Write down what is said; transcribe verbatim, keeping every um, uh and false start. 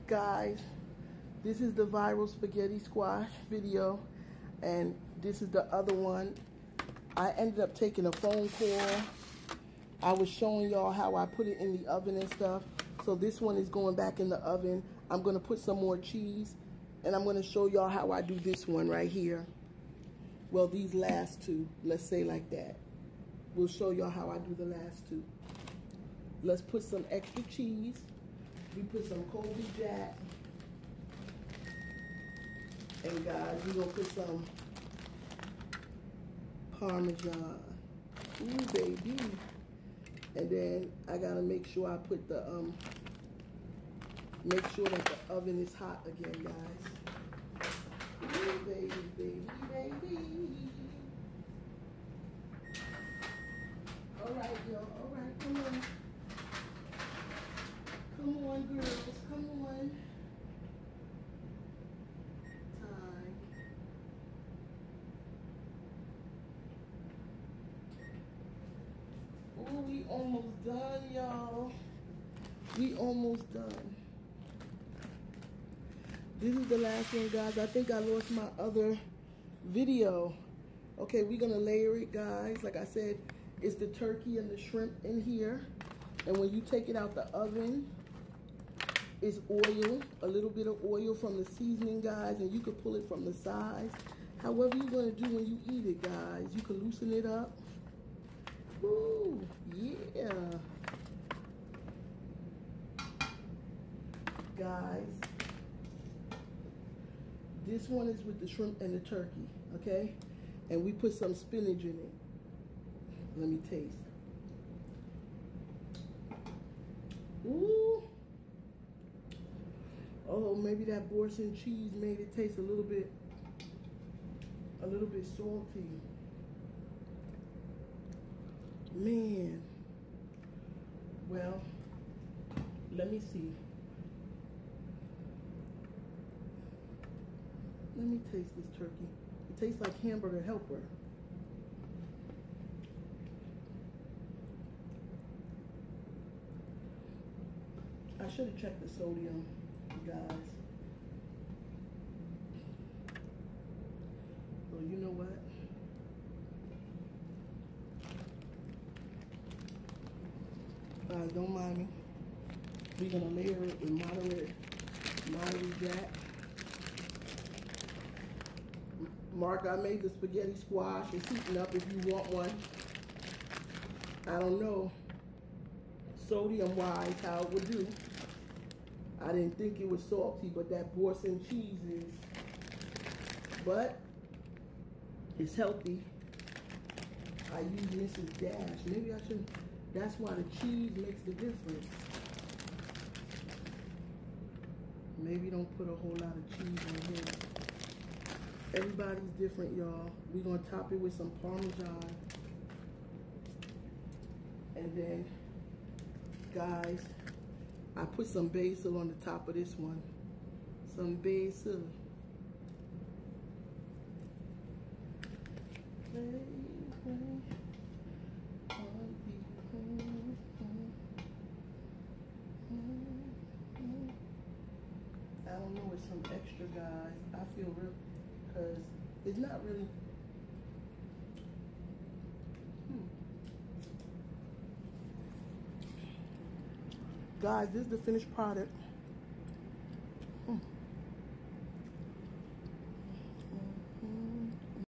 Guys, this is the viral spaghetti squash video, and this is the other one. I ended up taking a phone call. I was showing y'all how I put it in the oven and stuff. So this one is going back in the oven. I'm gonna put some more cheese, and I'm gonna show y'all how I do this one right here. Well, these last two, let's say like that. We'll show y'all how I do the last two. Let's put some extra cheese. We put some Colby Jack. And guys, we're gonna put some Parmesan. Ooh, baby. And then I gotta make sure I put the, um, make sure that the oven is hot again, guys. Ooh, baby, baby, baby. All right, y'all, all right, come on. Come on, girls, come on. Time. Oh, we almost done, y'all. We almost done. This is the last one, guys. I think I lost my other video. Okay, we're gonna layer it, guys. Like I said, it's the turkey and the shrimp in here. And when you take it out the oven, it's oil, a little bit of oil from the seasoning, guys, and you can pull it from the sides. However you're gonna do when you eat it, guys. You can loosen it up. Ooh, yeah. Guys, this one is with the shrimp and the turkey, okay? And we put some spinach in it. Let me taste. Ooh. Oh, maybe that Boursin cheese made it taste a little bit, a little bit salty. Man. Well, let me see. Let me taste this turkey. It tastes like Hamburger Helper. I should have checked the sodium, guys. Well, you know what? Guys, don't mind me. We're gonna layer it with moderate, moderate jack. Mark, I made the spaghetti squash. It's heating up if you want one. I don't know, sodium-wise, how it would do. I didn't think it was salty, but that Boursin cheese is. But it's healthy. I use Missus Dash. Maybe I should. That's why the cheese makes the difference. Maybe don't put a whole lot of cheese in here. Everybody's different, y'all. We're gonna top it with some Parmesan. And then, guys, I put some basil on the top of this one. Some basil. I don't know, it's some extra, guys. I feel real, because it's not really. Hmm. Guys, this is the finished product. Hmm.